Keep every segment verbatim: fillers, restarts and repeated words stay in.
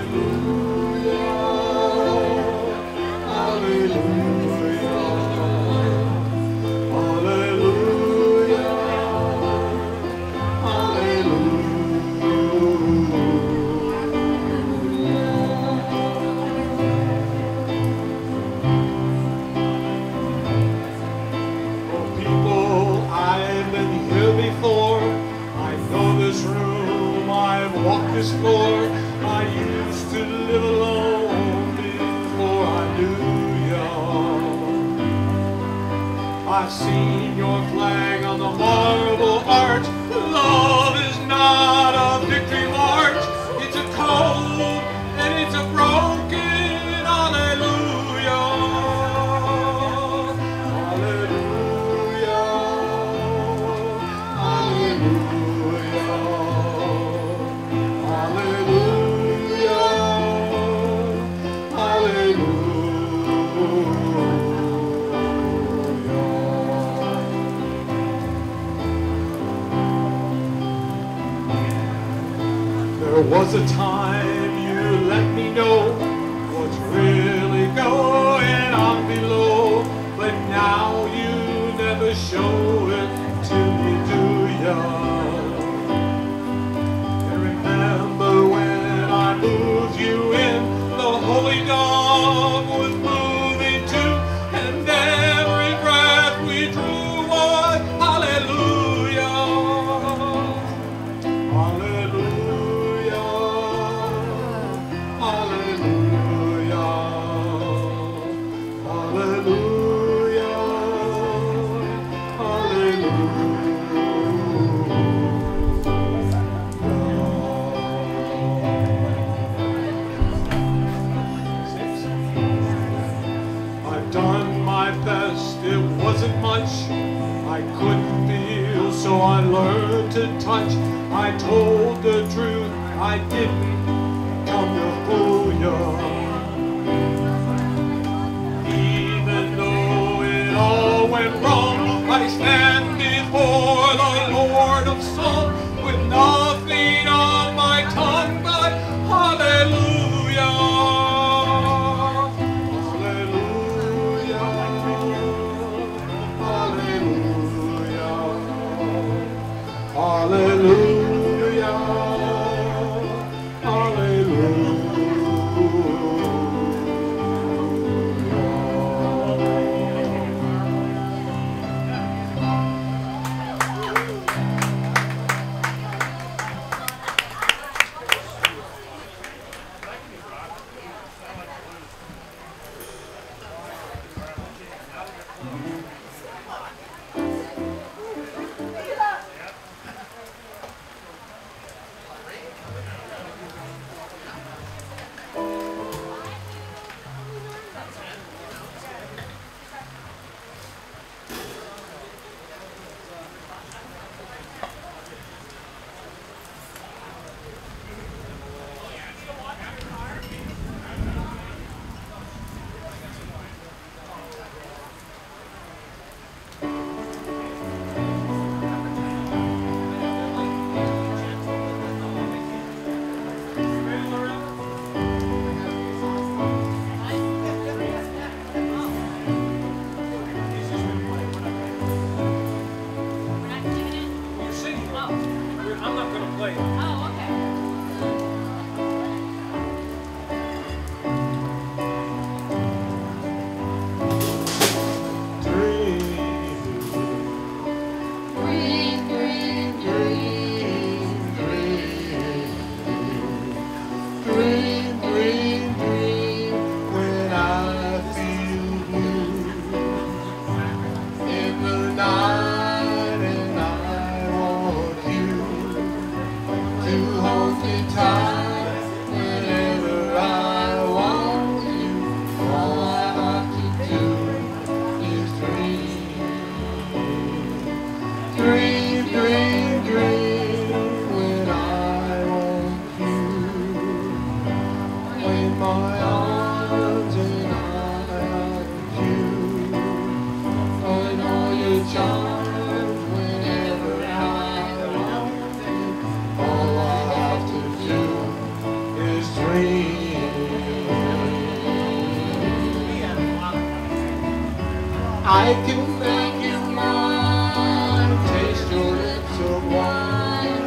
this floor. I used to live alone before I knew ya. I've seen your flag on the marble arch. Love is not a victory march. It's a cold and it's a broken hallelujah. Hallelujah. Hallelujah. Hallelujah. There was a time you let me know what's really going on below, but now you never show it till you do ya. And remember when I moved you in, the holy dawn was moving too, and every breath we drew was hallelujah. Hallelujah. Hallelujah. Hallelujah. Hallelujah. I've done my best, it wasn't much. I couldn't feel, so I learned to touch. I told the truth, I didn't come to fool ya. Even though it all went wrong, I stand before the Lord of Song with nothing on my tongue but hallelujah. Hallelujah. Hallelujah. Hallelujah. Dream. I can make you mine, taste your lips of wine,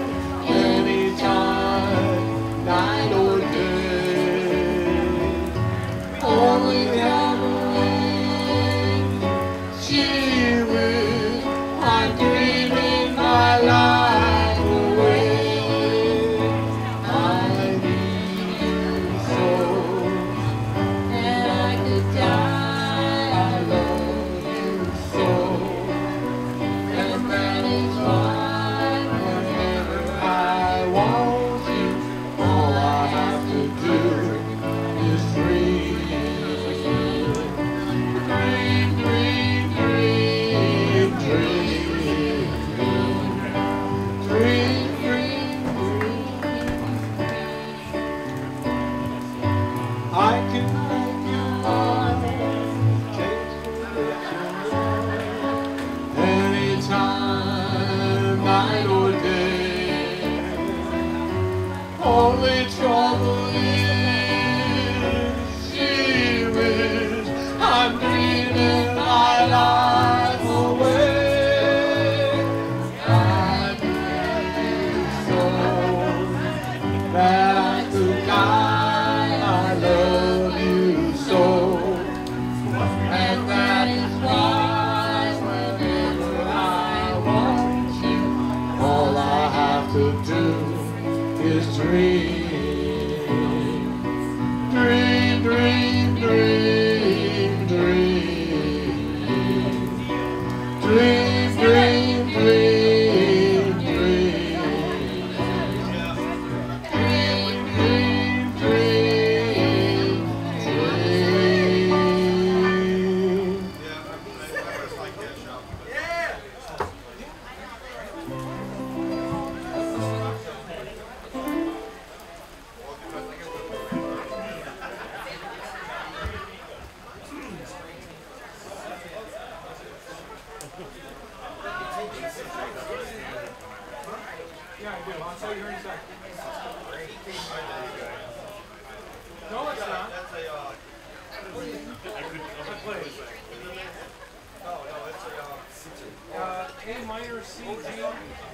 anytime, night or day. Only gathering, she will, I'm dreaming my life away. I need you so that I could die. I can make you mine, taste your lips of wine, anytime, night or day. Only trouble is, she wish I'm dreaming my life away. I need you so that I could die. I love you so, and that is why whenever I want you, all I have to do is dream, dream, dream, dream, dream, dream, dream, dream. Yeah, I do. I'll tell you here in a second. No, it's not. That's a, uh... I play it. No, no, it's a, uh... Uh, A minor, C, G, B...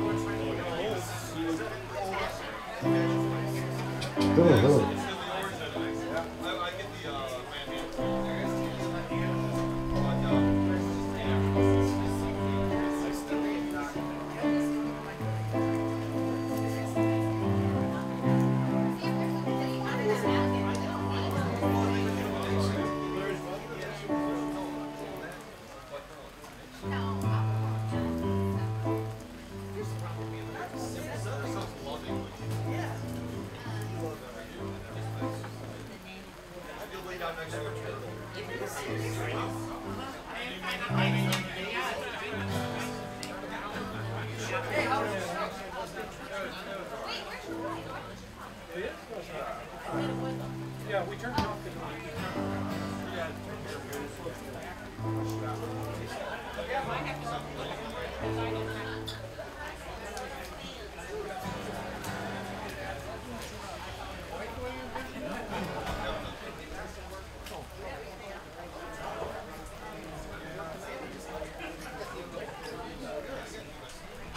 Hello, hello. Yeah, we turned it off. Yeah,